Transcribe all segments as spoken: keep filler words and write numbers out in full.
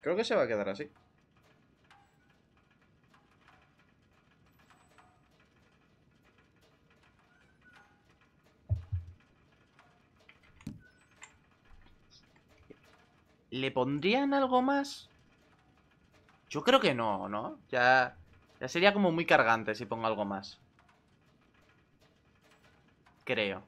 Creo que se va a quedar así. ¿Le pondrían algo más? Yo creo que no, ¿no? Ya, ya sería como muy cargante si pongo algo más. Creo.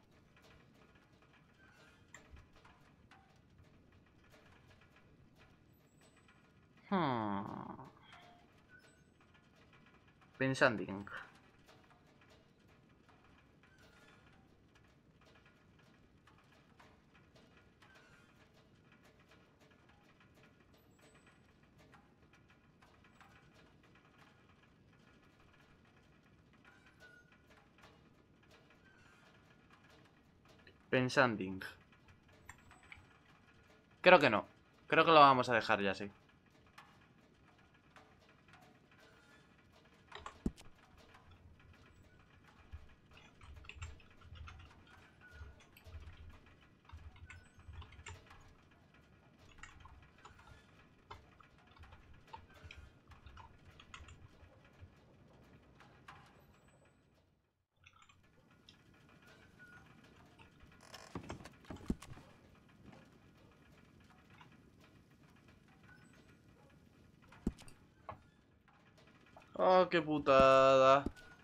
Hmm. Pensando. Pensando. Creo que no. Creo que lo vamos a dejar ya así. Oh, qué putada.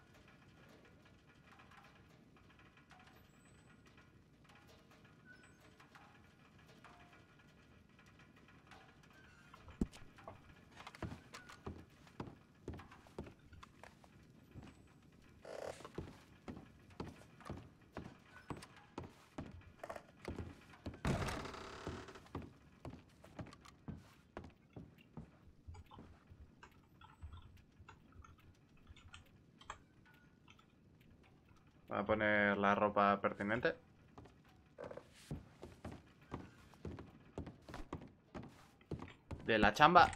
Voy a poner la ropa pertinente. De la chamba.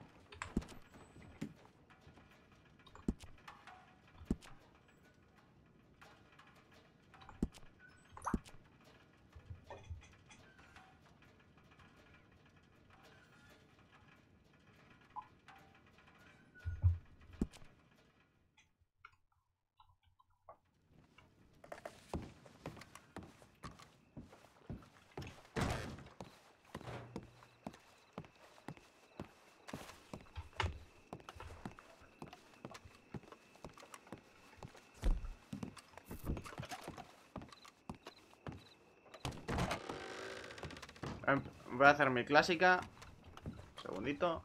Voy a hacer mi clásica. Un segundito.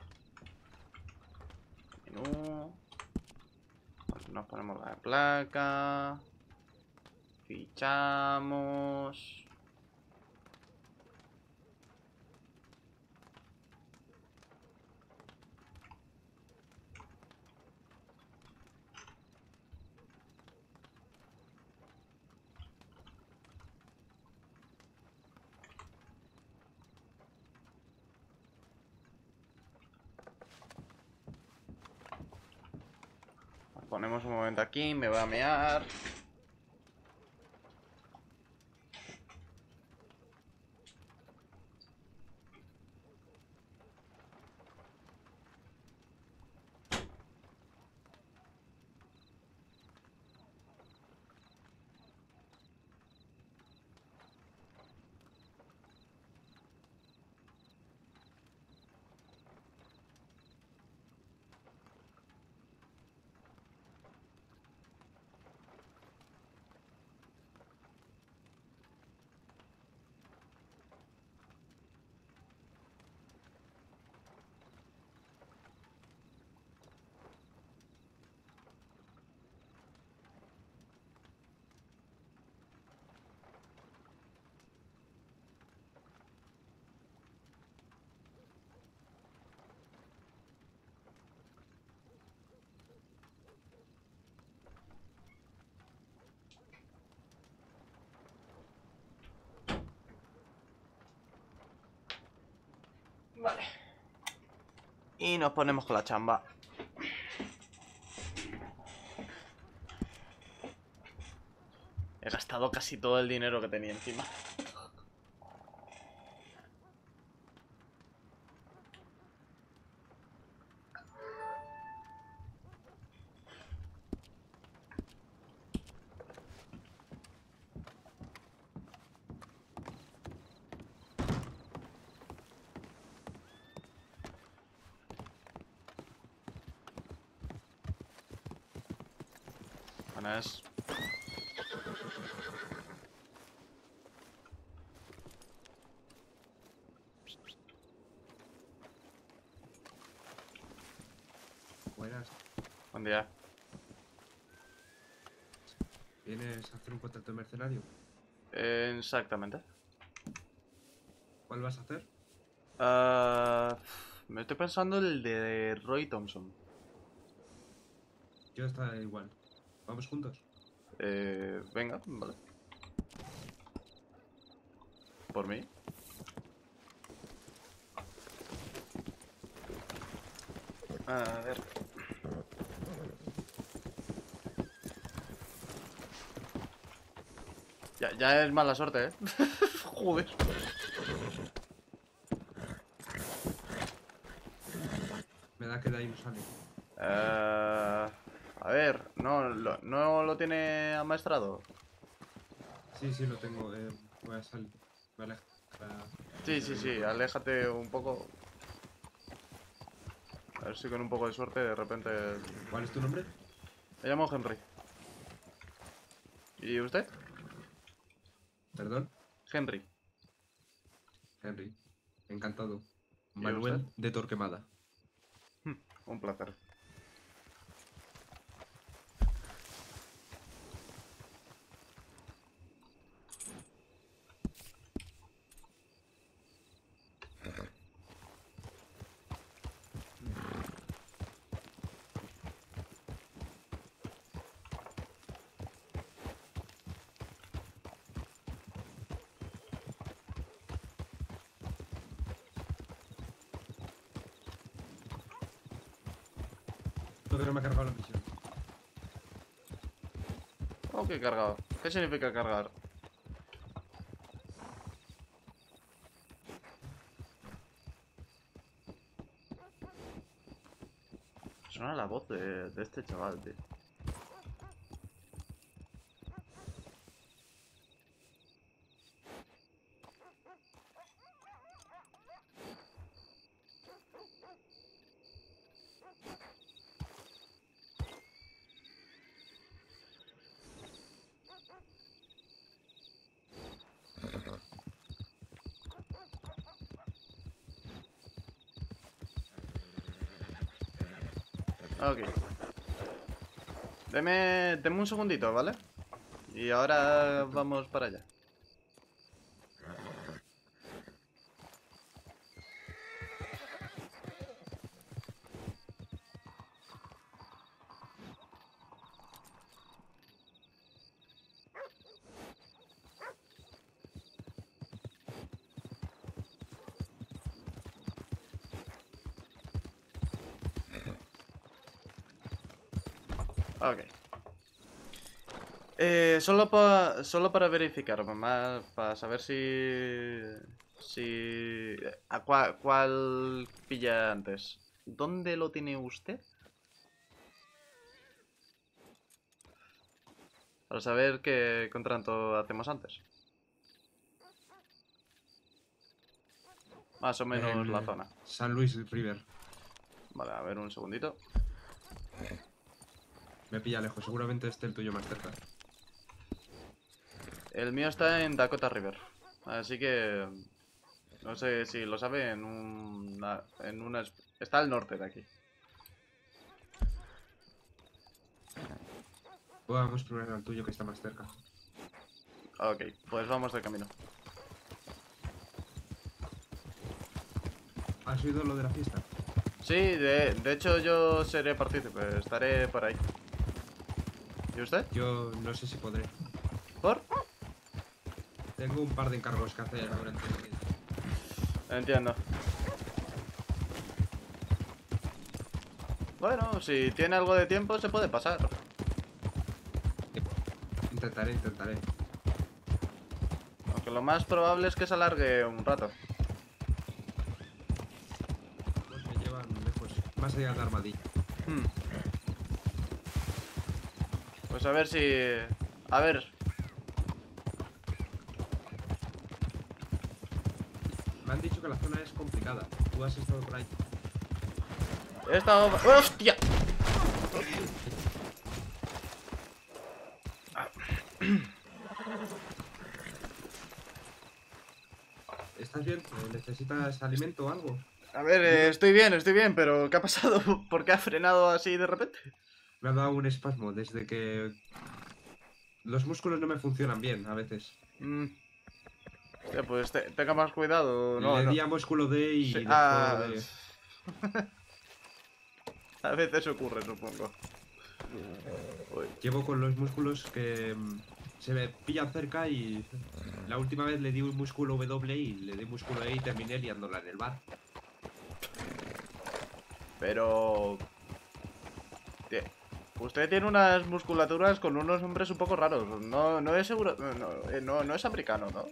Menú. Nos ponemos la placa. Fichamos. Ponemos un momento aquí, me voy a mear. Vale. Y nos ponemos con la chamba. He gastado casi todo el dinero que tenía encima. imágenes. Buenas. Buen día. ¿Vienes a hacer un contrato de mercenario? Eh, exactamente. ¿Cuál vas a hacer? Ah, me estoy pensando el de Roy Thompson. Yo está igual. ¿Vamos juntos? Eh, venga, vale. Por mí. A ver. Ya, ya es mala suerte, ¿eh? Joder. Me da que de ahí no sale. Eh, a ver, no lo, no lo tiene amaestrado. Sí, sí, lo tengo. Eh, voy a salir. Voy a alejar. Sí, sí, sí, aléjate un poco. A ver si con un poco de suerte de repente... ¿Cuál es tu nombre? Me llamo Henry. ¿Y usted? Perdón. Henry. Henry. Encantado. ¿Y usted? Manuel de Torquemada. Un placer. Creo que no me ha cargado la misión. ¿Cómo que cargado? ¿Qué significa cargar? Suena la voz de, de este chaval, tío. Ok. Deme, deme un segundito, ¿vale? Y ahora vamos para allá. Ok. Eh, solo, pa, solo para verificar, mamá, para saber si... Si... ¿A cuál, cuál pilla antes? ¿Dónde lo tiene usted? Para saber qué contrato hacemos antes. Más o menos En, la eh, zona. San Luis River. Vale, a ver un segundito. Me pilla lejos. Seguramente esté el tuyo más cerca. El mío está en Dakota River. Así que... No sé si lo sabe, en una... En una está al norte de aquí. Vamos primero al tuyo que está más cerca. Ok, pues vamos de camino. ¿Has oído lo de la fiesta? Sí, de, de hecho yo seré partícipe, estaré por ahí. ¿Y usted? Yo no sé si podré. ¿Por? Tengo un par de encargos que hacer durante el día. Entiendo. Bueno, si tiene algo de tiempo se puede pasar. Intentaré, intentaré. Aunque lo más probable es que se alargue un rato. Pues me llevan lejos, más allá de Armadillo. Hmm. Pues a ver si... A ver... Me han dicho que la zona es complicada. Tú has estado por ahí. He estado... ¡Hostia! ¿Estás bien? ¿Necesitas alimento o algo? A ver, eh, estoy bien, estoy bien, pero ¿qué ha pasado? ¿Por qué ha frenado así de repente? Me ha dado un espasmo desde que los músculos no me funcionan bien a veces. Mm, eh, pues te- tenga más cuidado. No, Le no. di a músculo D Sí, y dejó ah, de... a veces ocurre, supongo. Uy. Llevo con los músculos que mm, se me pillan cerca y la última vez le di un músculo W y le di músculo E y terminé liándola en el bar. Pero... tie- Usted tiene unas musculaturas con unos nombres un poco raros. No, no es seguro... No, no, eh, no, no es africano, ¿no?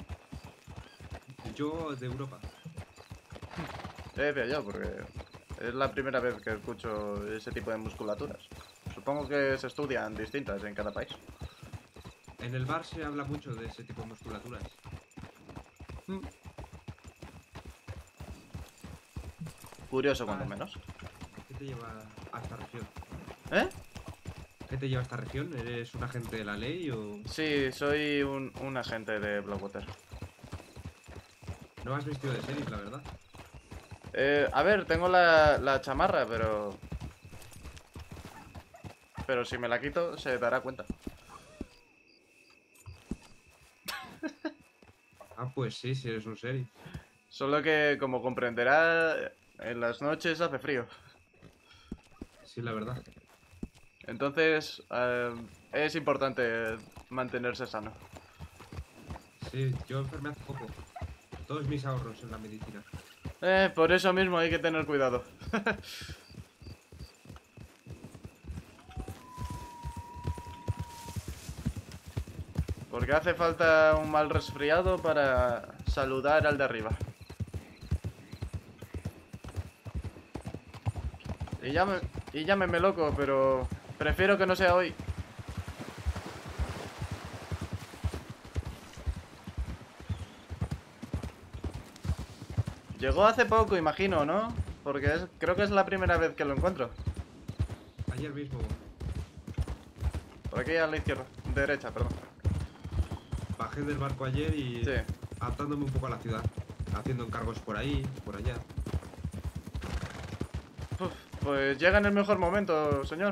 Yo de Europa. Sí, decía yo, porque es la primera vez que escucho ese tipo de musculaturas. Supongo que se estudian distintas en cada país. En el bar se habla mucho de ese tipo de musculaturas. Mm. Curioso, cuando Ah. menos. ¿Qué te lleva a esta región? ¿Eh? ¿Qué te lleva a esta región? ¿Eres un agente de la ley o...? Sí, soy un, un agente de Blackwater. No has vestido de sheriff, la verdad. Eh, a ver, tengo la, la chamarra, pero... Pero si me la quito, se dará cuenta. Ah, pues sí, si eres un sheriff. Solo que, como comprenderá, en las noches hace frío. Sí, la verdad. Entonces, eh, es importante mantenerse sano. Sí, yo enfermé hace poco. Todos mis ahorros en la medicina. Eh, por eso mismo hay que tener cuidado. Porque hace falta un mal resfriado para saludar al de arriba. Y, llame, y llámeme loco, pero prefiero que no sea hoy. Llegó hace poco, imagino, ¿no? Porque es, creo que es la primera vez que lo encuentro. Ayer mismo Por aquí a la izquierda. Derecha, perdón. bajé del barco ayer y Sí. adaptándome un poco a la ciudad. Haciendo encargos por ahí, por allá. Uf, pues llega en el mejor momento, señor.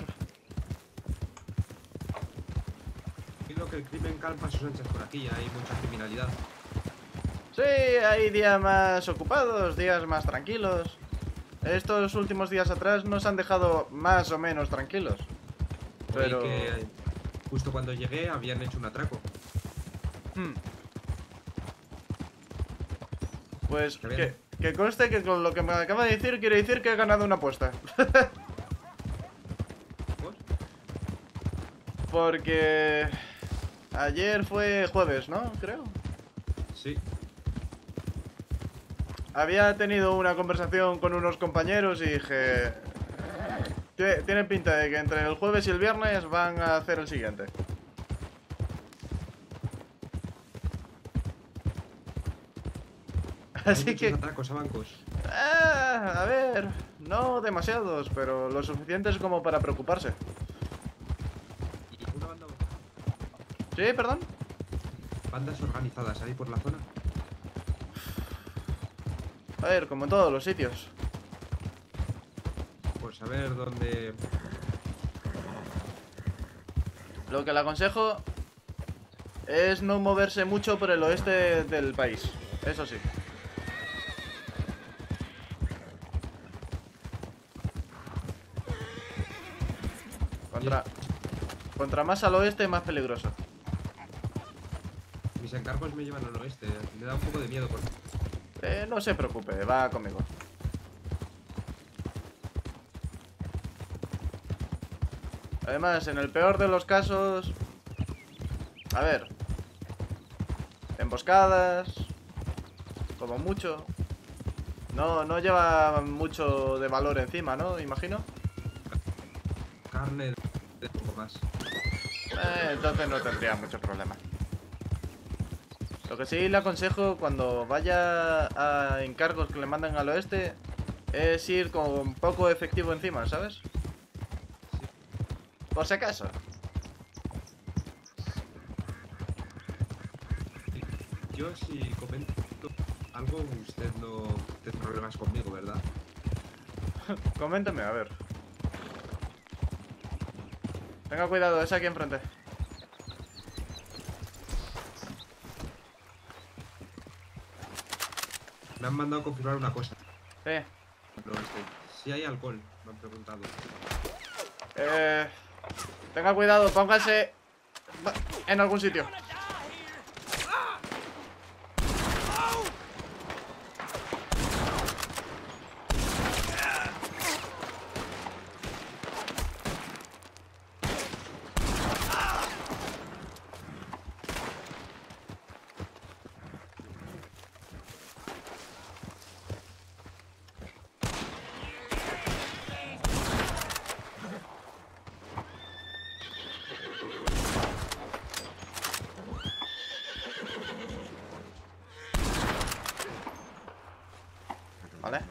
Viendo que el crimen calma sus anchas por aquí, hay mucha criminalidad. Sí, hay días más ocupados, días más tranquilos. Estos últimos días atrás nos han dejado más o menos tranquilos. Pero... Y que justo cuando llegué habían hecho un atraco. Hmm. Pues Qué bien. que, que conste que con lo que me acaba de decir quiere decir que he ganado una apuesta. ¿Vos? Porque... Ayer fue jueves, ¿no? Creo. Sí. Había tenido una conversación con unos compañeros y dije... "Tie- Tiene pinta de que entre el jueves y el viernes van a hacer el siguiente. Hay Así muchos que... atracos a bancos. Ah, a ver... No demasiados, pero lo suficientes como para preocuparse. Y una banda... ¿Sí? ¿Perdón? bandas organizadas ahí por la zona. A ver, como en todos los sitios. Pues a ver dónde... Lo que le aconsejo es no moverse mucho por el oeste del país. Eso sí. Contra, contra más al oeste, más peligroso. Mis encargos me llevan al oeste. Me da un poco de miedo por... Eh, no se preocupe, va conmigo. Además, en el peor de los casos... A ver... Emboscadas... Como mucho... No, no lleva mucho de valor encima, ¿no? Imagino. carne de un poco más. Eh, entonces no tendría mucho problema. Lo que sí le aconsejo cuando vaya a encargos que le mandan al oeste es ir con poco efectivo encima, ¿sabes? Por si acaso. yo si comento algo, usted no tiene problemas conmigo, ¿verdad? Coméntame, a ver. Tenga cuidado, es aquí enfrente. Me han mandado a confirmar una cosa. Eh, No, este, si hay alcohol, me han preguntado. eh... Tenga cuidado, póngase en algún sitio. Vale.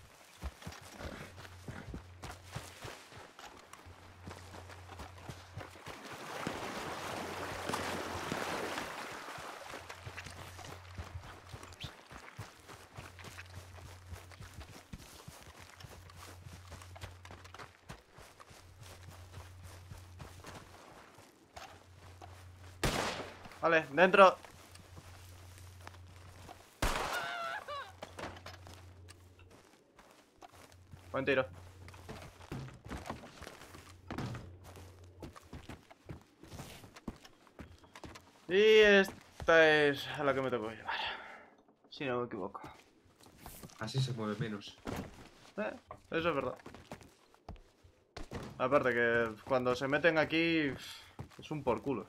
Vale, dentro. Buen tiro. Y esta es a la que me tocó llevar. Si no me equivoco. Así se mueve menos. Eh, eso es verdad. Aparte que cuando se meten aquí es un por culo.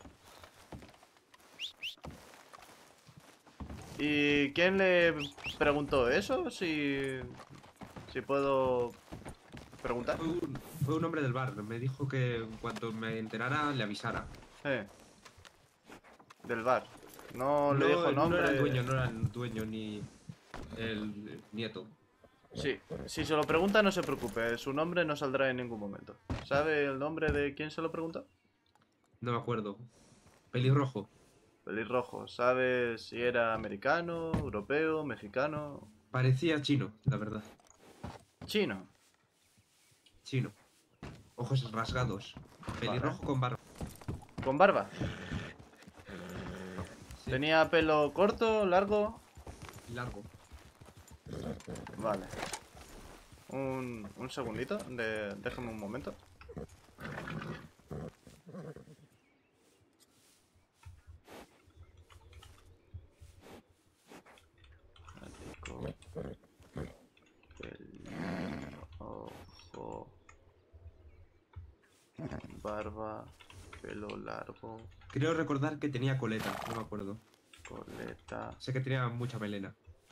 ¿Y quién le preguntó eso? Si, si puedo preguntar. Fue un, fue un hombre del bar. Me dijo que en cuanto me enterara, le avisara. Eh, del bar. No, le No, dijo no nombre. era el dueño, no era el dueño ni el nieto. Sí, si se lo pregunta no se preocupe, su nombre no saldrá en ningún momento. ¿Sabe el nombre de quién se lo preguntó? No me acuerdo. Pelirrojo. Pelirrojo. ¿Sabe si era americano, europeo, mexicano? Parecía chino, la verdad. Chino. Chino. Ojos rasgados. Pelirrojo con barba. ¿Con barba? Sí, ¿Tenía pelo corto, largo? largo. Vale. Un, un segundito, de, déjame un momento. Pelo, ojo, barba, pelo largo, Creo recordar que tenía coleta, no me acuerdo. coleta. Sé que tenía mucha melena.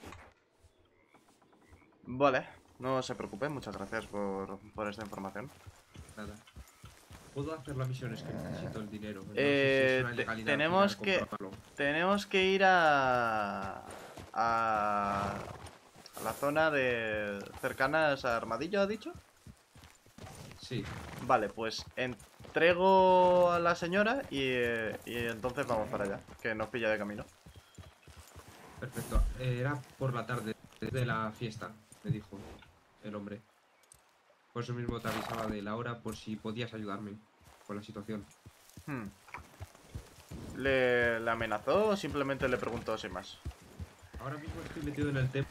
Vale, no se preocupe, muchas gracias por, por esta información. Nada. Puedo hacer la misión, es que necesito el dinero. No Eh, sé si es una te- ilegalidad tenemos al final que- comprobarlo. Tenemos que ir a, a, a la zona de cercanas a Armadillo, ¿ha dicho? Sí, Vale, pues entrego a la señora y, eh, y entonces vamos para allá, que nos pilla de camino. perfecto. Eh, Era por la tarde de la fiesta, me dijo el hombre. Por eso mismo te avisaba de la hora por si podías ayudarme con la situación. Hmm. ¿Le, ¿Le amenazó o simplemente le preguntó sin más? Ahora mismo estoy metido en el tema.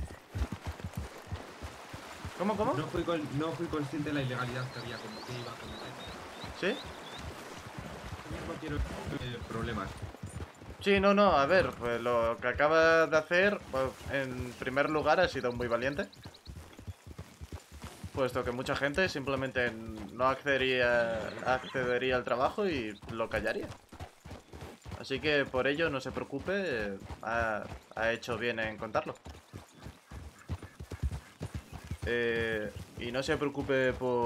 ¿Cómo, cómo? No fui, con- no fui consciente de la ilegalidad que había como que iba a cometer. ¿Sí? Yo mismo quiero eh, problemas. Sí, no, no, a ver, pues lo que acaba de hacer, pues, en primer lugar, ha sido muy valiente. Puesto que mucha gente simplemente no accedería, accedería al trabajo y lo callaría. Así que por ello no se preocupe, ha, ha hecho bien en contarlo. Eh, y no se preocupe por...